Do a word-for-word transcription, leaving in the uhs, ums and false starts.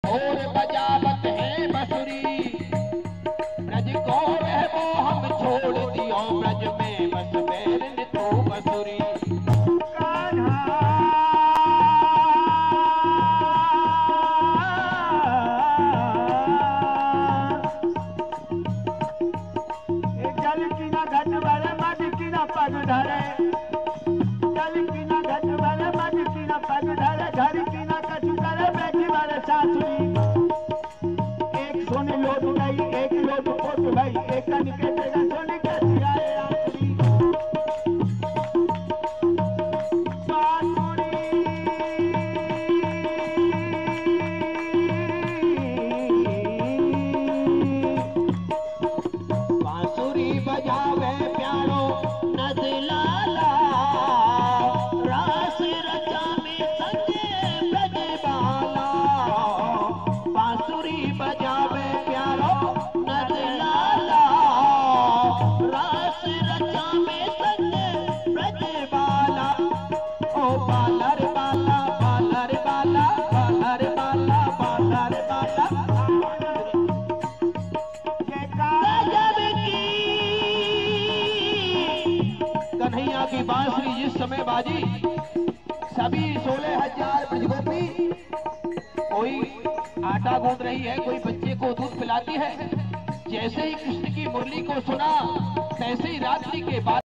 और बजावत है बसुरी, ब्रज को वह वो हम छोड़ दियो, ब्रज में बस बैरन तो बसुरी। जल की ना घट वाले मध की ना पग धरे, जल की ना घट वाले मध की ना पग धरे, घर की ना कछु करे बेटी वाले सासुरी। एक सोने लोट गई एक लोट पोत भाई, एक कन के तेरा सोने के सिराए आखरी। बांसुरी बजावे प्यारो नद लाला, रास रचा में संगे ब्रज बाला। बांसुरी बजावे प्यारो नद लाला, रास रचा में संगे ब्रज बाला। ओ बाला रे बाला, बाला रे बाला, बाला रे बाला, बाला रे बाला। कन्हैया की बांसुरी जिस समय बाजी, सभी सोलह हजार ब्रजगोपी, कोई आटा गूंद रही है, कोई बच्चे को दूध पिलाती है। जैसे ही कृष्ण की मुरली को सुना, तैसे ही रात्रि के बाद